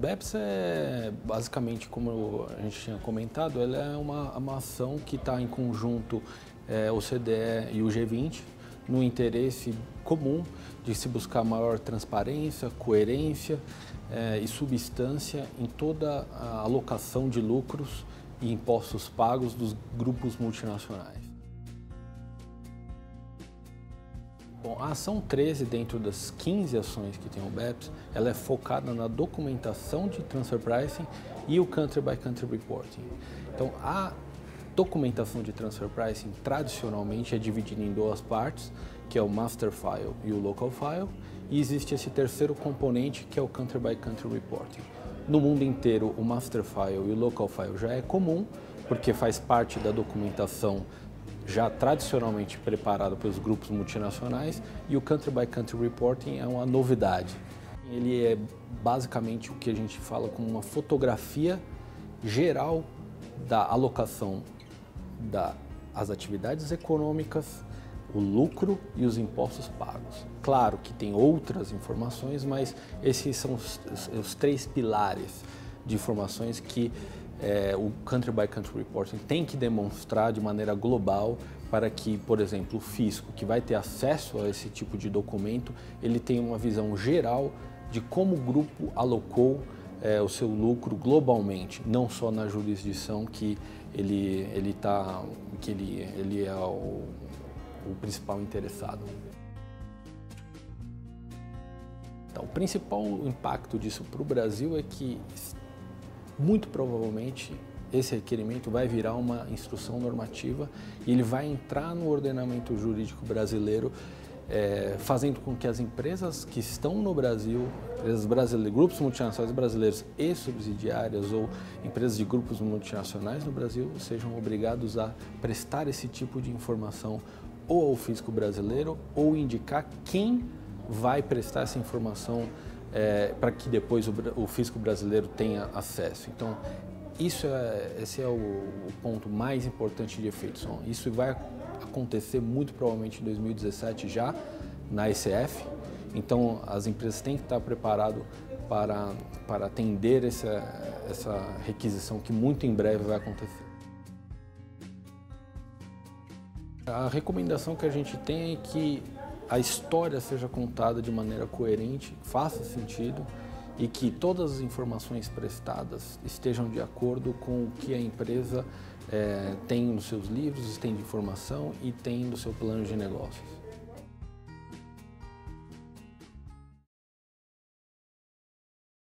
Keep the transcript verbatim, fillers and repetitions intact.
BEPS é basicamente, como a gente tinha comentado, ela é uma, uma ação que está em conjunto é, o C D E e o G vinte no interesse comum de se buscar maior transparência, coerência é, e substância em toda a alocação de lucros e impostos pagos dos grupos multinacionais. Bom, a ação treze, dentro das quinze ações que tem o BEPS, ela é focada na documentação de transfer pricing e o country by country reporting. Então, a documentação de transfer pricing tradicionalmente é dividida em duas partes, que é o master file e o local file, e existe esse terceiro componente que é o country by country reporting. No mundo inteiro, o master file e o local file já é comum, porque faz parte da documentação já tradicionalmente preparado pelos grupos multinacionais, e o Country by Country Reporting é uma novidade. Ele é basicamente o que a gente fala como uma fotografia geral da alocação das atividades econômicas, o lucro e os impostos pagos. Claro que tem outras informações, mas esses são os, os, os três pilares de informações que É, o Country by Country Reporting tem que demonstrar de maneira global para que, por exemplo, o fisco, que vai ter acesso a esse tipo de documento, ele tenha uma visão geral de como o grupo alocou é, o seu lucro globalmente, não só na jurisdição que ele, ele, tá, que ele, ele é o, o principal interessado. Então, o principal impacto disso para o Brasil é que muito provavelmente esse requerimento vai virar uma instrução normativa e ele vai entrar no ordenamento jurídico brasileiro, é, fazendo com que as empresas que estão no Brasil, empresas brasileiras, grupos multinacionais brasileiros e subsidiárias ou empresas de grupos multinacionais no Brasil sejam obrigados a prestar esse tipo de informação ou ao fisco brasileiro ou indicar quem vai prestar essa informação É, para que depois o, o fisco brasileiro tenha acesso. Então, isso é, esse é o, o ponto mais importante de efeitos. Isso vai acontecer muito provavelmente em dois mil e dezessete já na E C F. Então, as empresas têm que estar preparadas para, para atender essa, essa requisição que muito em breve vai acontecer. A recomendação que a gente tem é que a história seja contada de maneira coerente, faça sentido e que todas as informações prestadas estejam de acordo com o que a empresa é, tem nos seus livros, tem de informação e tem no seu plano de negócios.